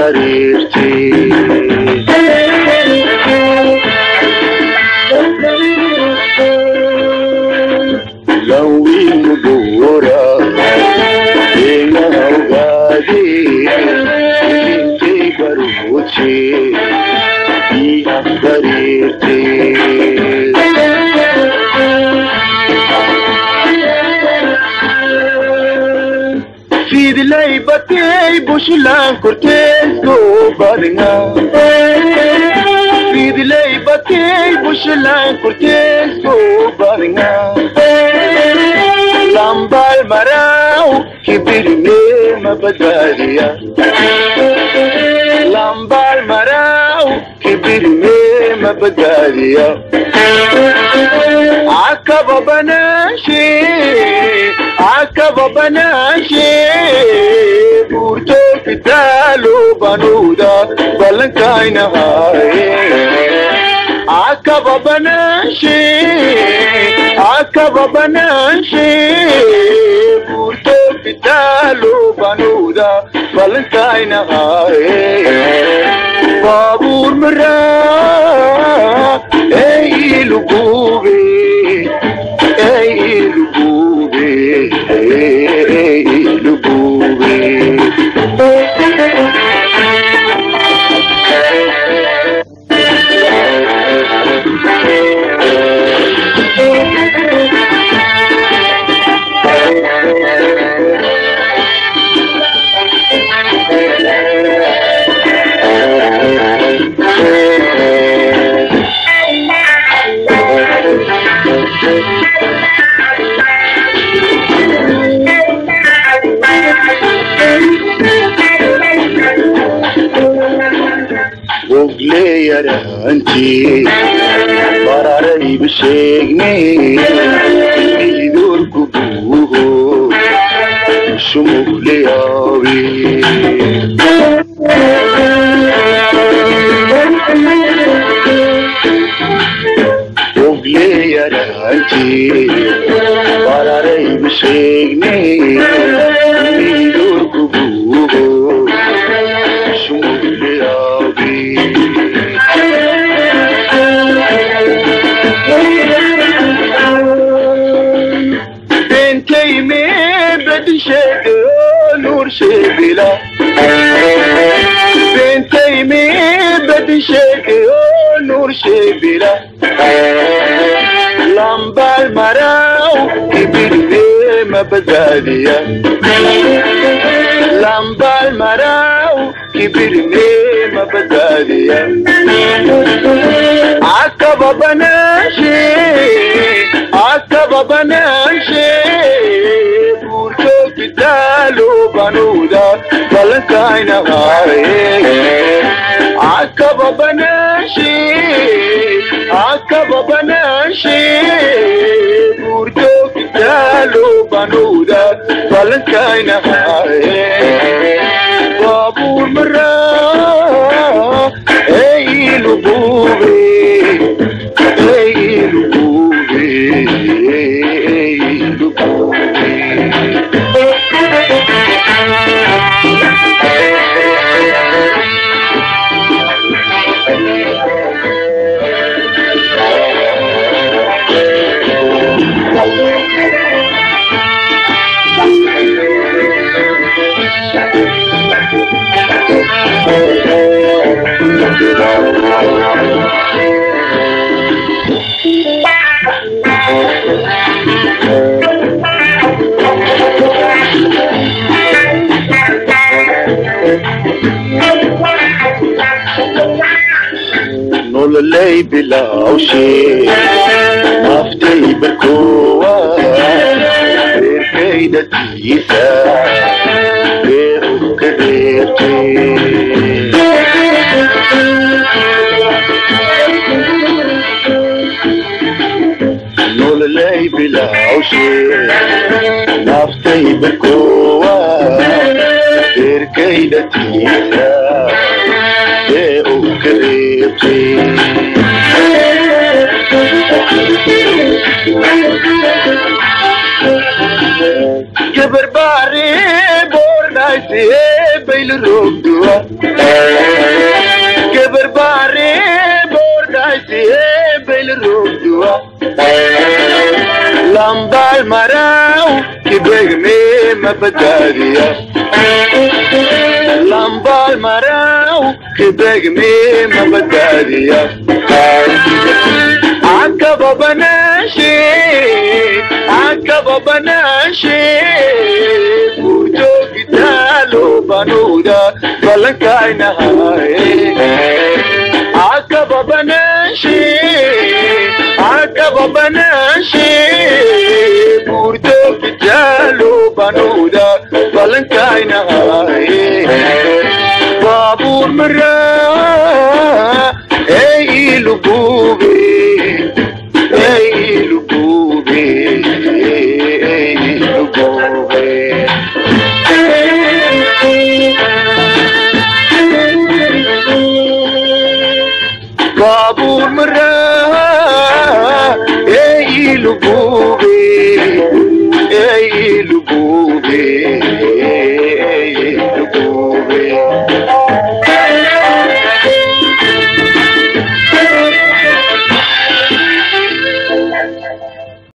hareertay lawinu buura ina ogaade intay baruuche iha hareertay Fidlay batay bushlan cortez go badinga Fidlay batay bushlan cortez go badinga Lambal marau kibirme mabadariya Lambal marau kibirme mabadariya Akaba banashi Burto fitalo banuda balankaina hai Akaba banashi Burto fitalo banuda balankaina hai Babur mara ei lugube Yaranti bararay bisheegne idur kubuho shumule awi ogle yaranti bararay bisheegne idur kubuho shumule awi نور شبلا بنتي مي بدي شيء نور شبلا لامبال مراو كبير ما بزادية لامبال مراو كبير ما بزادية عكبة بناشي Dalo banuda balankaina hai Akaba banashi Burto dalo banuda balankaina hai Babur mara ei lubube Nolay bilaw shi maftay berkuwa berkay datisa berukadete Nolay bilaw shi maftay berkuwa berkay datisa berukadete Geberbari bornaisi beyl rogdua بالرودوا لمبا المراو كبرمي ما بداريا لمبا المراو كبرمي ما بداريا عقب بناشي عقب بناشي بوجو كتالو بنودا بلنكاينا عقب بناشي عقب بناشي بوجو كتالو بنودا بلنكاينا بابور مرا اي لبوبي اي لبوبي اي لبوبي بابور مرا اي لبوبي اي لبوبي